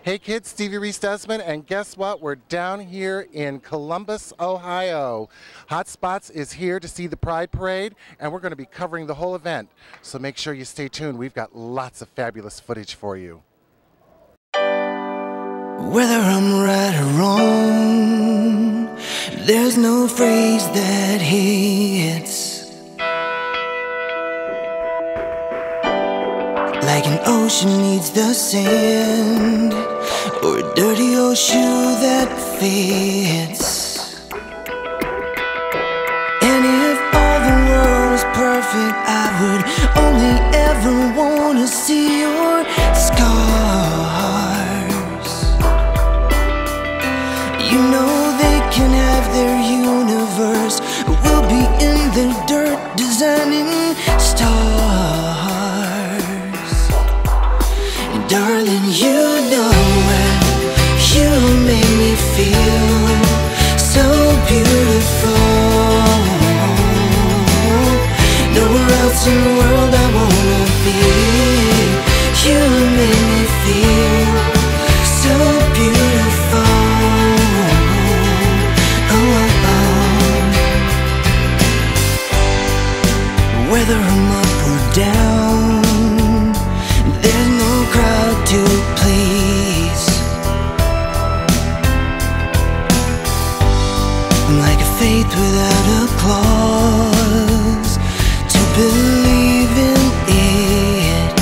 Hey kids, Stevie Reese Desmond, and guess what? We're down here in Columbus, Ohio. Hot Spots is here to see the Pride Parade, and we're going to be covering the whole event. So make sure you stay tuned. We've got lots of fabulous footage for you. Whether I'm right or wrong, there's no phrase that hits like an ocean needs the sand, or a dirty old shoe that fits. And if all the world was perfect, I would only ever want to see your scars. You know they can have their universe, we'll be in the dirt designing stars. And darling, you know you make me feel so beautiful. Nowhere else in the world I wanna be. You make me feel so beautiful. Whether I'm up or down, there's no crowd to please. I'm like a faith without a clause to believe in it.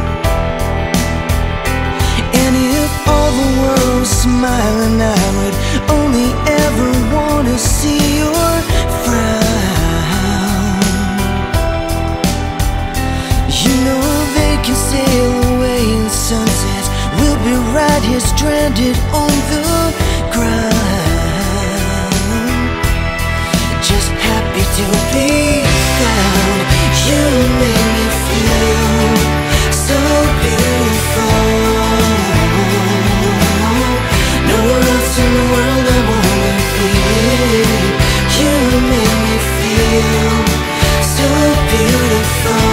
And if all the world was smiling, I would only ever want to see your frown. Can sail away in sunsets, we'll be right here stranded on the ground, just happy to be found. You make me feel so beautiful. Nowhere else in the world I wanna be. You make me feel so beautiful.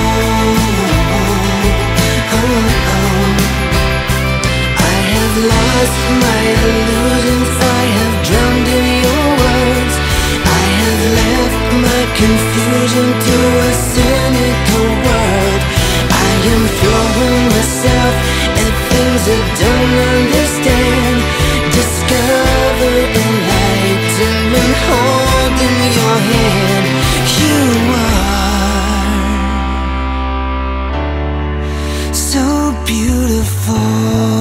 Lost my illusions, I have drowned in your words. I have left my confusion to a cynical world. I am throwing myself at things I don't understand. Discover enlightenment, holding your hand. You are so beautiful.